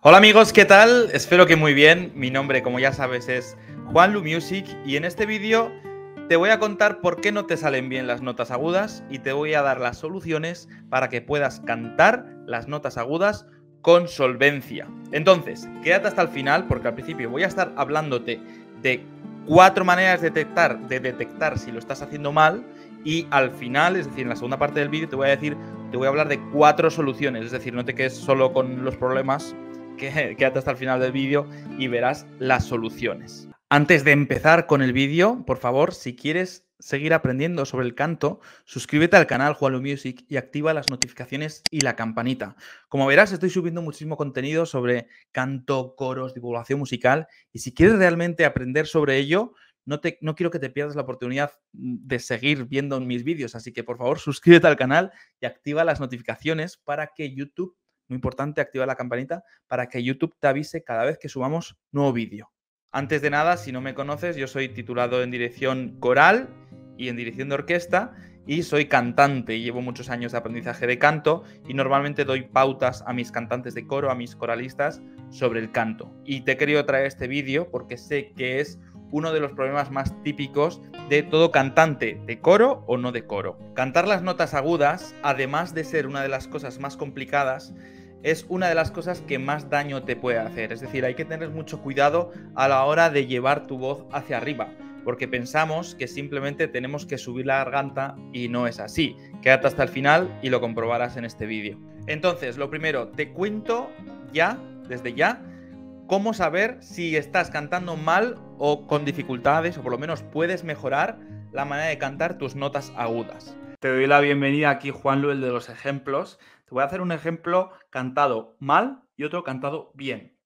Hola amigos, ¿qué tal? Espero que muy bien. Mi nombre, como ya sabes, es Juanlu Music y en este vídeo te voy a contar por qué no te salen bien las notas agudas y te voy a dar las soluciones para que puedas cantar las notas agudas con solvencia. Entonces, quédate hasta el final porque al principio voy a estar hablándote de 4 maneras de detectar si lo estás haciendo mal y al final, es decir, en la segunda parte del vídeo te voy a hablar de 4 soluciones, es decir, no te quedes solo con los problemas. Quédate hasta el final del vídeo y verás las soluciones. Antes de empezar con el vídeo, por favor, si quieres seguir aprendiendo sobre el canto, suscríbete al canal Juanlu Music y activa las notificaciones y la campanita. Como verás, estoy subiendo muchísimo contenido sobre canto, coros, divulgación musical y si quieres realmente aprender sobre ello, no quiero que te pierdas la oportunidad de seguir viendo mis vídeos, así que por favor suscríbete al canal y activa las notificaciones para que YouTube, muy importante, activa la campanita para que YouTube te avise cada vez que subamos nuevo vídeo. Antes de nada, si no me conoces, yo soy titulado en dirección coral y en dirección de orquesta y soy cantante. Llevo muchos años de aprendizaje de canto y normalmente doy pautas a mis cantantes de coro, a mis coralistas, sobre el canto. Y te he querido traer este vídeo porque sé que es uno de los problemas más típicos de todo cantante, de coro o no de coro. Cantar las notas agudas, además de ser una de las cosas más complicadas, es una de las cosas que más daño te puede hacer. Es decir, hay que tener mucho cuidado a la hora de llevar tu voz hacia arriba, porque pensamos que simplemente tenemos que subir la garganta y no es así. Quédate hasta el final y lo comprobarás en este vídeo. Entonces, lo primero, te cuento ya, desde ya, cómo saber si estás cantando mal o con dificultades, o por lo menos puedes mejorar la manera de cantar tus notas agudas. Te doy la bienvenida aquí, Juanlu, el de los ejemplos. Te voy a hacer un ejemplo cantado mal y otro cantado bien.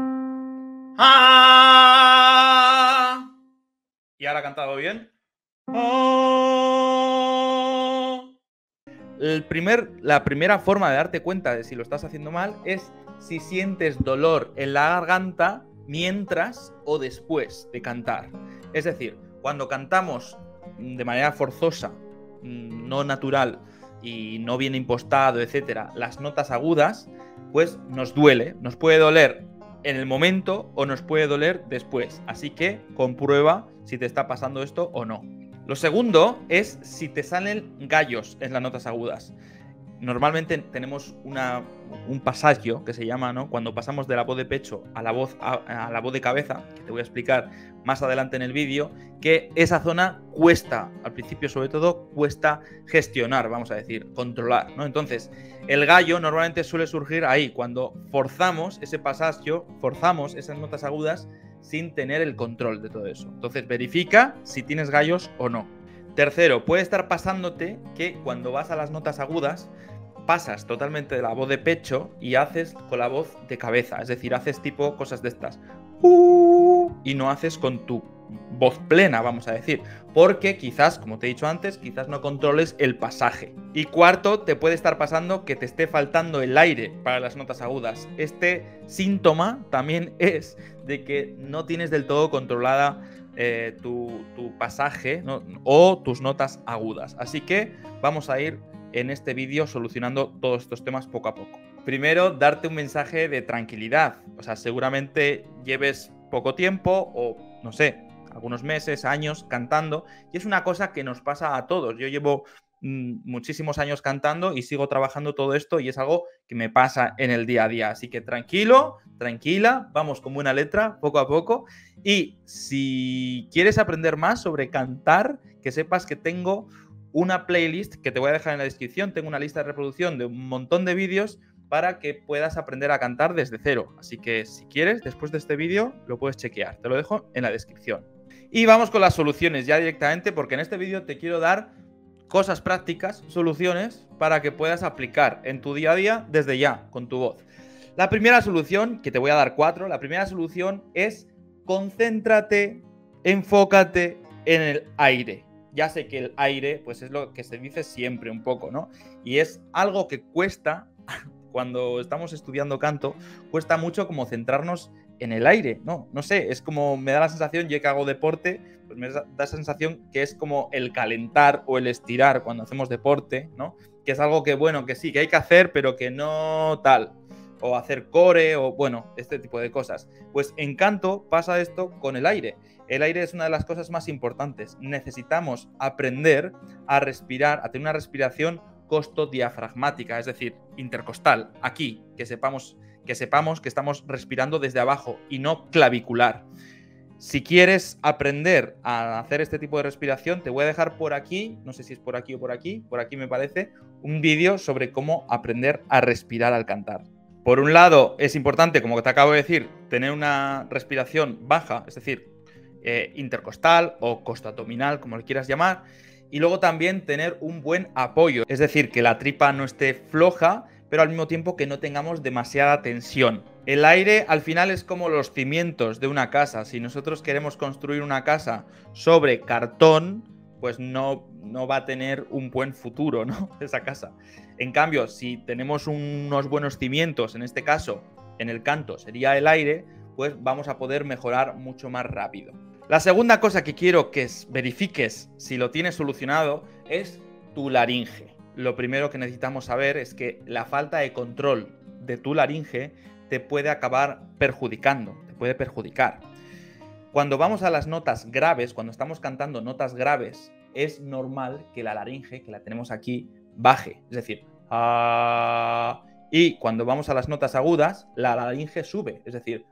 Y ahora cantado bien. La primera forma de darte cuenta de si lo estás haciendo mal es si sientes dolor en la garganta mientras o después de cantar. Es decir, cuando cantamos de manera forzosa, no natural y no bien impostado, etcétera, las notas agudas, pues nos duele, nos puede doler en el momento o nos puede doler después. Así que comprueba si te está pasando esto o no. Lo segundo es si te salen gallos en las notas agudas. Normalmente tenemos un pasaje que se llama, ¿no? Cuando pasamos de la voz de pecho a la voz de cabeza, que te voy a explicar más adelante en el vídeo, que esa zona cuesta, al principio sobre todo, cuesta gestionar, vamos a decir, controlar, ¿no? Entonces, el gallo normalmente suele surgir ahí, cuando forzamos ese pasaje, forzamos esas notas agudas sin tener el control de todo eso. Entonces, verifica si tienes gallos o no. Tercero, puede estar pasándote que cuando vas a las notas agudas pasas totalmente de la voz de pecho y haces con la voz de cabeza, es decir, haces tipo cosas de estas y no haces con tu voz plena, vamos a decir, porque quizás, como te he dicho antes, quizás no controles el pasaje. Y cuarto, te puede estar pasando que te esté faltando el aire para las notas agudas. Este síntoma también es de que no tienes del todo controlada tu pasaje, ¿no? O tus notas agudas. Así que vamos a ir en este vídeo solucionando todos estos temas poco a poco. Primero, darte un mensaje de tranquilidad. O sea, seguramente lleves poco tiempo o, no sé, algunos meses, años cantando y es una cosa que nos pasa a todos. Yo llevo muchísimos años cantando y sigo trabajando todo esto y es algo que me pasa en el día a día. Así que tranquilo, tranquila, vamos con buena letra, poco a poco. Y si quieres aprender más sobre cantar, que sepas que tengo una playlist que te voy a dejar en la descripción. Tengo una lista de reproducción de un montón de vídeos para que puedas aprender a cantar desde cero. Así que si quieres, después de este vídeo lo puedes chequear. Te lo dejo en la descripción. Y vamos con las soluciones ya directamente, porque en este vídeo te quiero dar cosas prácticas, soluciones para que puedas aplicar en tu día a día desde ya, con tu voz. La primera solución, que te voy a dar 4, la primera solución es concéntrate, enfócate en el aire. Ya sé que el aire, pues es lo que se dice siempre un poco, ¿no? Y es algo que cuesta, cuando estamos estudiando canto, cuesta mucho como centrarnos en el aire, ¿no? No sé, es como, me da la sensación, yo que hago deporte, pues me da esa sensación que es como el calentar o el estirar cuando hacemos deporte, ¿no? Que es algo que, bueno, que sí, que hay que hacer, pero que no tal. o hacer core, o bueno, este tipo de cosas. Pues en canto pasa esto con el aire. El aire es una de las cosas más importantes. Necesitamos aprender a respirar, a tener una respiración costodiafragmática, es decir, intercostal, aquí, que sepamos que estamos respirando desde abajo y no clavicular. Si quieres aprender a hacer este tipo de respiración, te voy a dejar por aquí, no sé si es por aquí o por aquí me parece, un vídeo sobre cómo aprender a respirar al cantar. Por un lado, es importante, como te acabo de decir, tener una respiración baja, es decir, intercostal o costoabdominal, como le quieras llamar, y luego también tener un buen apoyo, es decir, que la tripa no esté floja, pero al mismo tiempo que no tengamos demasiada tensión. El aire al final es como los cimientos de una casa. Si nosotros queremos construir una casa sobre cartón, pues no va a tener un buen futuro, ¿no? Esa casa. En cambio, si tenemos unos buenos cimientos, en este caso, en el canto sería el aire, pues vamos a poder mejorar mucho más rápido. La segunda cosa que quiero que verifiques si lo tienes solucionado es tu laringe. Lo primero que necesitamos saber es que la falta de control de tu laringe te puede acabar perjudicando, te puede perjudicar. Cuando vamos a las notas graves, cuando estamos cantando notas graves, es normal que la laringe, que la tenemos aquí, baje. Es decir, y cuando vamos a las notas agudas, la laringe sube. Es decir,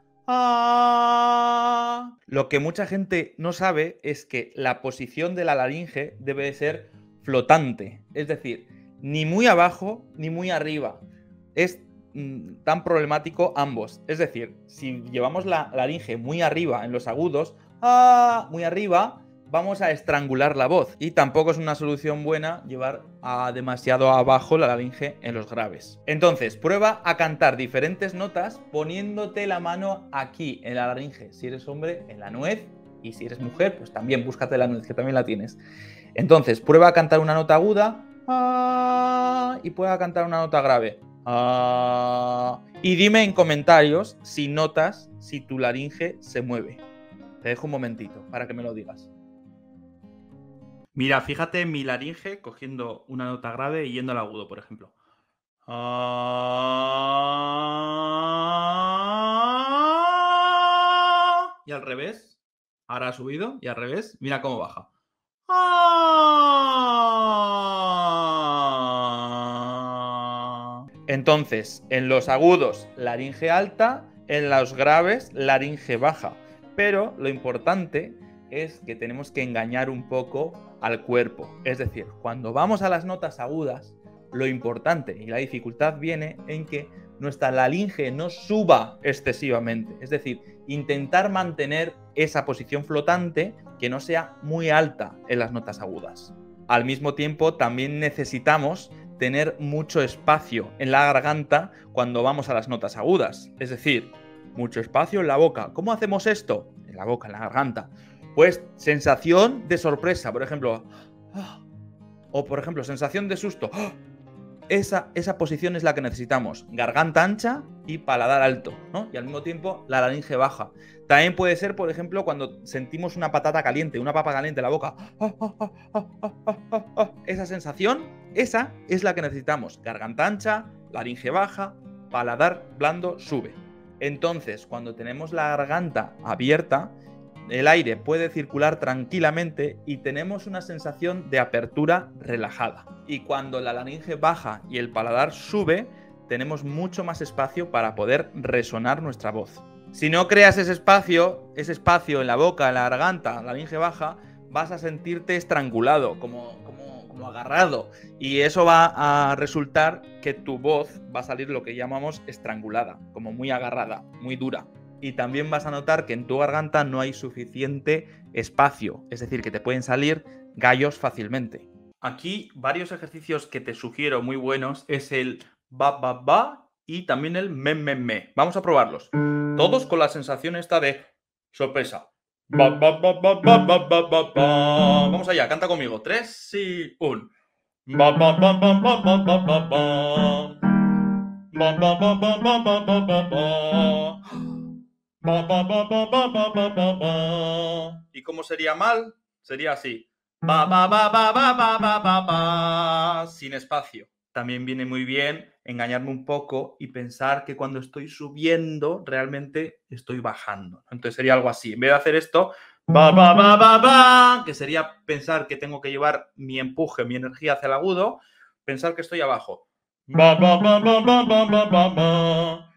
lo que mucha gente no sabe es que la posición de la laringe debe de ser flotante. Es decir, ni muy abajo ni muy arriba. Es tan problemático ambos. Es decir, si llevamos la laringe muy arriba en los agudos, muy arriba, vamos a estrangular la voz. Y tampoco es una solución buena llevar demasiado abajo la laringe en los graves. Entonces, prueba a cantar diferentes notas poniéndote la mano aquí en la laringe. Si eres hombre, en la nuez. Y si eres mujer, pues también búscate la nuez, que también la tienes. Entonces, prueba a cantar una nota aguda y prueba a cantar una nota grave. Y dime en comentarios si notas si tu laringe se mueve. Te dejo un momentito para que me lo digas. Mira, fíjate en mi laringe cogiendo una nota grave y yendo al agudo, por ejemplo. Y al revés. Ahora ha subido y al revés. Mira cómo baja. Entonces, en los agudos, laringe alta, en los graves, laringe baja. Pero lo importante es que tenemos que engañar un poco al cuerpo. Es decir, cuando vamos a las notas agudas, lo importante y la dificultad viene en que nuestra laringe no suba excesivamente. Es decir, intentar mantener esa posición flotante que no sea muy alta en las notas agudas. Al mismo tiempo, también necesitamos tener mucho espacio en la garganta cuando vamos a las notas agudas. Es decir, mucho espacio en la boca. ¿Cómo hacemos esto? En la boca, en la garganta. Pues sensación de sorpresa, por ejemplo. O por ejemplo, sensación de susto. Esa posición es la que necesitamos. Garganta ancha y paladar alto, ¿no? Y al mismo tiempo la laringe baja. También puede ser, por ejemplo, cuando sentimos una patata caliente, una papa caliente en la boca. Esa sensación, esa es la que necesitamos. Garganta ancha, laringe baja, paladar blando, sube. Entonces, cuando tenemos la garganta abierta, el aire puede circular tranquilamente y tenemos una sensación de apertura relajada. Y cuando la laringe baja y el paladar sube, tenemos mucho más espacio para poder resonar nuestra voz. Si no creas ese espacio en la boca, en la garganta, la laringe baja, vas a sentirte estrangulado, como agarrado. Y eso va a resultar que tu voz va a salir lo que llamamos estrangulada, como muy agarrada, muy dura. Y también vas a notar que en tu garganta no hay suficiente espacio, es decir, que te pueden salir gallos fácilmente. Aquí varios ejercicios que te sugiero muy buenos es el ba y también el me. Vamos a probarlos. Todos con la sensación esta de sorpresa. Vamos allá, canta conmigo. 3 y 1. ¿Y cómo sería mal? Sería así. Sin espacio. también viene muy bien engañarme un poco y pensar que cuando estoy subiendo realmente estoy bajando. Entonces sería algo así. En vez de hacer esto, ba, ba, ba, ba, ba, que sería pensar que tengo que llevar mi empuje, mi energía hacia el agudo, pensar que estoy abajo. Ba, ba, ba, ba, ba, ba, ba, ba, ba.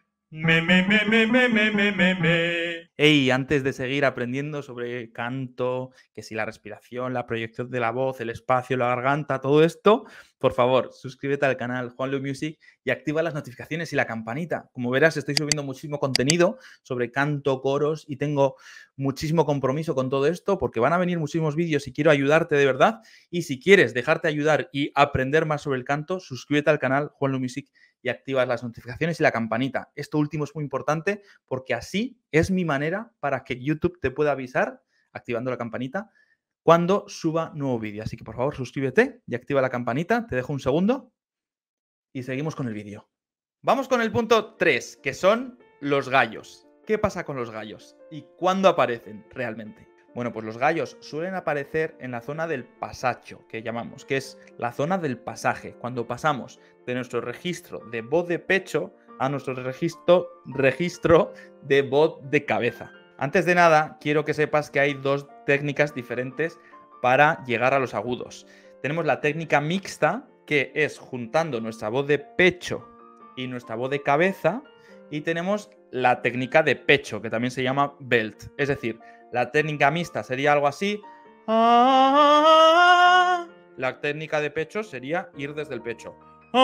Me. Hey, antes de seguir aprendiendo sobre canto, que si la respiración, la proyección de la voz, el espacio, la garganta, todo esto, por favor, suscríbete al canal Juanlu Music y activa las notificaciones y la campanita. Como verás, estoy subiendo muchísimo contenido sobre canto, coros y tengo muchísimo compromiso con todo esto porque van a venir muchísimos vídeos y quiero ayudarte de verdad. Y si quieres dejarte ayudar y aprender más sobre el canto, suscríbete al canal Juanlu Music y activas las notificaciones y la campanita. Esto último es muy importante porque así es mi manera para que YouTube te pueda avisar, activando la campanita, cuando suba nuevo vídeo. Así que por favor suscríbete y activa la campanita. Te dejo un segundo y seguimos con el vídeo. Vamos con el punto 3, que son los gallos. ¿Qué pasa con los gallos? ¿Y cuándo aparecen realmente? Bueno, pues los gallos suelen aparecer en la zona del pasacho, que llamamos, que es la zona del pasaje, cuando pasamos de nuestro registro de voz de pecho a nuestro registro de voz de cabeza. Antes de nada, quiero que sepas que hay dos técnicas diferentes para llegar a los agudos. Tenemos la técnica mixta, que es juntando nuestra voz de pecho y nuestra voz de cabeza, y tenemos la técnica de pecho, que también se llama belt, es decir, la técnica mixta sería algo así. La técnica de pecho sería ir desde el pecho.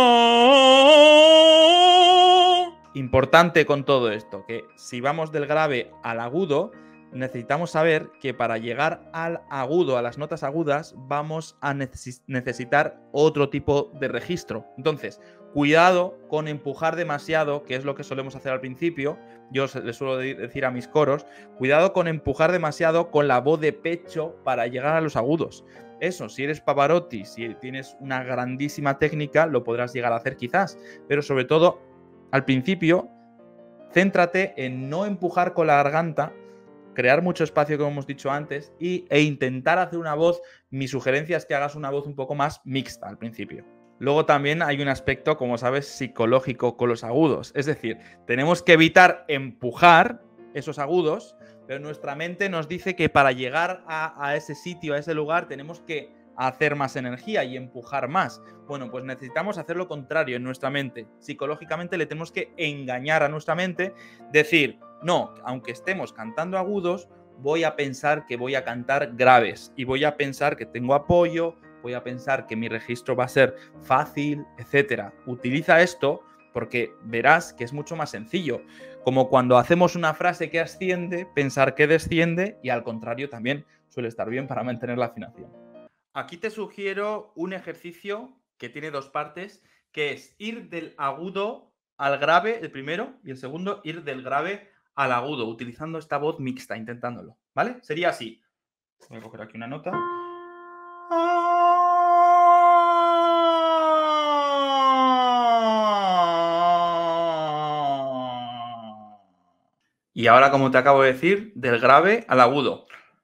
Importante con todo esto, que si vamos del grave al agudo, necesitamos saber que para llegar al agudo, a las notas agudas, vamos a necesitar otro tipo de registro. Entonces, cuidado con empujar demasiado, que es lo que solemos hacer al principio. Yo les suelo decir a mis coros, cuidado con empujar demasiado con la voz de pecho para llegar a los agudos. Eso, si eres Pavarotti, si tienes una grandísima técnica, lo podrás llegar a hacer quizás, pero sobre todo, al principio, céntrate en no empujar con la garganta, crear mucho espacio, como hemos dicho antes, e intentar hacer una voz. Mi sugerencia es que hagas una voz un poco más mixta al principio. Luego también hay un aspecto, como sabes, psicológico con los agudos. Es decir, tenemos que evitar empujar esos agudos, pero nuestra mente nos dice que para llegar a ese sitio, a ese lugar, tenemos que hacer más energía y empujar más. Bueno, pues necesitamos hacer lo contrario en nuestra mente. Psicológicamente le tenemos que engañar a nuestra mente, decir, no, aunque estemos cantando agudos, voy a pensar que voy a cantar graves y voy a pensar que tengo apoyo, voy a pensar que mi registro va a ser fácil, etc. Utiliza esto porque verás que es mucho más sencillo. Como cuando hacemos una frase que asciende, pensar que desciende, y al contrario también suele estar bien para mantener la afinación. Aquí te sugiero un ejercicio que tiene dos partes, que es ir del agudo al grave, el primero, y el segundo, ir del grave al agudo, utilizando esta voz mixta, intentándolo, ¿vale? Sería así. Voy a coger aquí una nota. Y ahora, como te acabo de decir, del grave al agudo.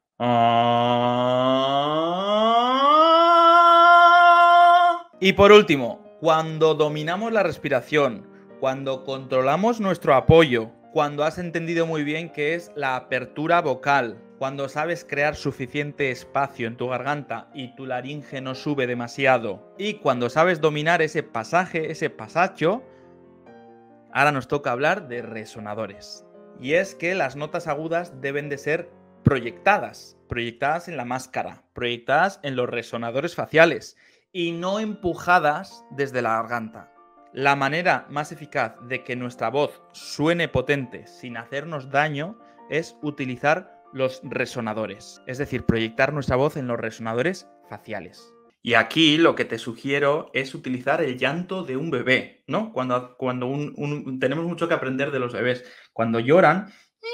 Y por último, cuando dominamos la respiración, cuando controlamos nuestro apoyo, cuando has entendido muy bien qué es la apertura vocal, cuando sabes crear suficiente espacio en tu garganta y tu laringe no sube demasiado, y cuando sabes dominar ese pasaje, ese pasacho, ahora nos toca hablar de resonadores. Y es que las notas agudas deben de ser proyectadas en la máscara, proyectadas en los resonadores faciales y no empujadas desde la garganta. La manera más eficaz de que nuestra voz suene potente sin hacernos daño es utilizar los resonadores, es decir, proyectar nuestra voz en los resonadores faciales. Y aquí lo que te sugiero es utilizar el llanto de un bebé, ¿no? Cuando tenemos mucho que aprender de los bebés. Cuando lloran,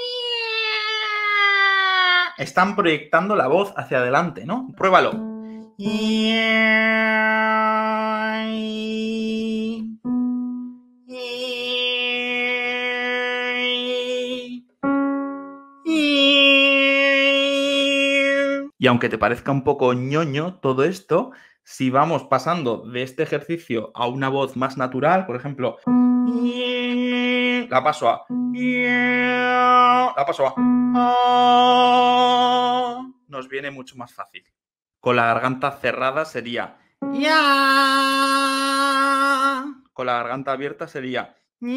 están proyectando la voz hacia adelante, ¿no? Pruébalo. Y aunque te parezca un poco ñoño todo esto, Si vamos pasando de este ejercicio a una voz más natural, por ejemplo, la paso a... La paso a... Nos viene mucho más fácil. Con la garganta cerrada sería... Con la garganta abierta sería...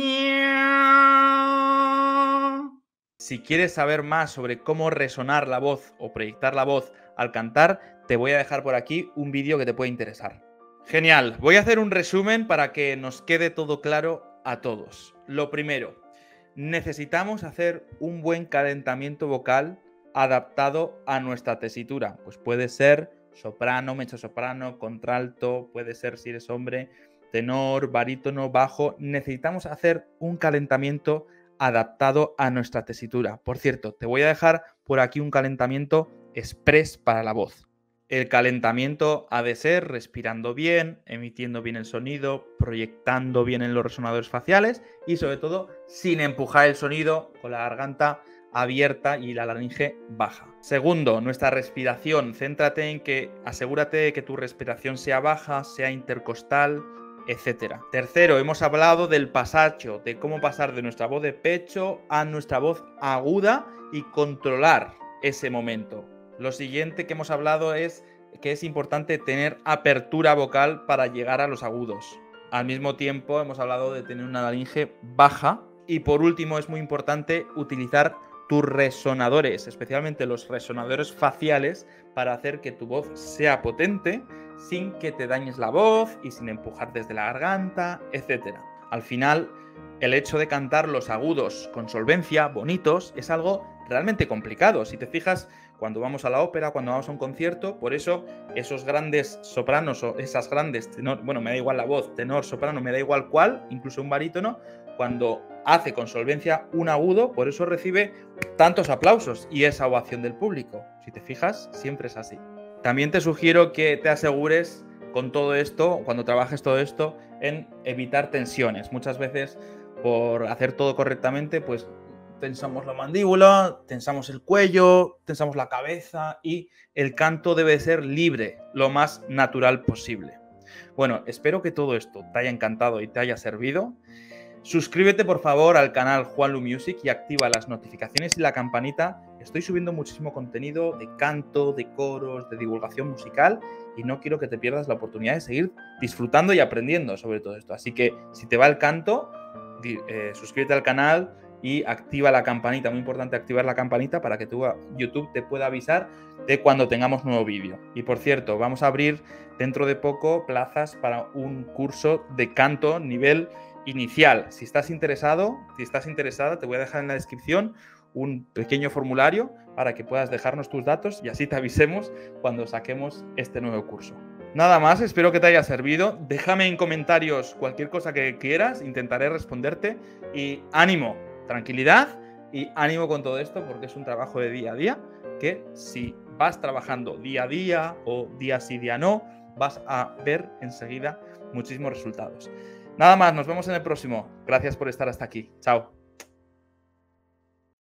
Si quieres saber más sobre cómo resonar la voz o proyectar la voz al cantar, te voy a dejar por aquí un vídeo que te puede interesar. Genial, voy a hacer un resumen para que nos quede todo claro a todos. Lo primero, necesitamos hacer un buen calentamiento vocal adaptado a nuestra tesitura. Pues puede ser soprano, mezzosoprano, contralto, puede ser, si eres hombre, tenor, barítono, bajo. Necesitamos hacer un calentamiento adaptado a nuestra tesitura. Por cierto, te voy a dejar por aquí un calentamiento express para la voz. El calentamiento ha de ser respirando bien, emitiendo bien el sonido, proyectando bien en los resonadores faciales y sobre todo sin empujar el sonido, con la garganta abierta y la laringe baja. Segundo, nuestra respiración. Céntrate en que asegúrate de que tu respiración sea baja, sea intercostal, etc. Tercero, hemos hablado del pasacho, de cómo pasar de nuestra voz de pecho a nuestra voz aguda y controlar ese momento. Lo siguiente que hemos hablado es que es importante tener apertura vocal para llegar a los agudos. Al mismo tiempo hemos hablado de tener una laringe baja. Y por último es muy importante utilizar tus resonadores, especialmente los resonadores faciales, para hacer que tu voz sea potente sin que te dañes la voz y sin empujar desde la garganta, etc. Al final, el hecho de cantar los agudos con solvencia, bonitos, es algo realmente complicado. Si te fijas, cuando vamos a la ópera, cuando vamos a un concierto, por eso esos grandes sopranos o esas grandes tenor, bueno, me da igual la voz, tenor, soprano, me da igual cuál, incluso un barítono, cuando hace con solvencia un agudo, por eso recibe tantos aplausos y esa ovación del público. Si te fijas, siempre es así. También te sugiero que te asegures con todo esto, cuando trabajes todo esto, en evitar tensiones. Muchas veces, por hacer todo correctamente, pues tensamos la mandíbula, tensamos el cuello, tensamos la cabeza y el canto debe ser libre, lo más natural posible. Bueno, espero que todo esto te haya encantado y te haya servido. Suscríbete por favor al canal Juanlu Music y activa las notificaciones y la campanita. Estoy subiendo muchísimo contenido de canto, de coros, de divulgación musical y no quiero que te pierdas la oportunidad de seguir disfrutando y aprendiendo sobre todo esto. Así que si te va el canto, suscríbete al canal y activa la campanita. Muy importante activar la campanita para que YouTube te pueda avisar de cuando tengamos nuevo vídeo. Y por cierto, vamos a abrir dentro de poco plazas para un curso de canto nivel inicial. Si estás interesado, si estás interesada, te voy a dejar en la descripción un pequeño formulario para que puedas dejarnos tus datos y así te avisemos cuando saquemos este nuevo curso. Nada más, espero que te haya servido. Déjame en comentarios cualquier cosa que quieras, intentaré responderte y ánimo, tranquilidad y ánimo con todo esto porque es un trabajo de día a día que si vas trabajando día a día o día sí, día no, vas a ver enseguida muchísimos resultados. Nada más, nos vemos en el próximo. Gracias por estar hasta aquí. Chao.